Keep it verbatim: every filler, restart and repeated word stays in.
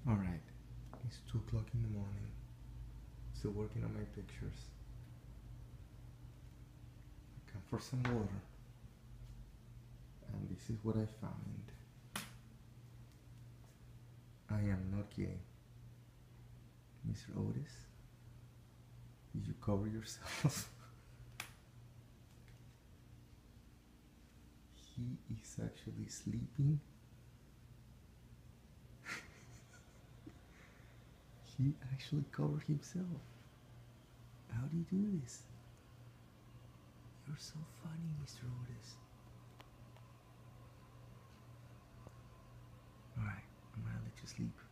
Alright, it's two o'clock in the morning. Still working on my pictures. I come for some water. And this is what I found. I am not gay. Mister Otis, did you cover yourself? He is actually sleeping. He actually covered himself. How do you do this? You're so funny, Mister Otis. Alright, I'm gonna let you sleep.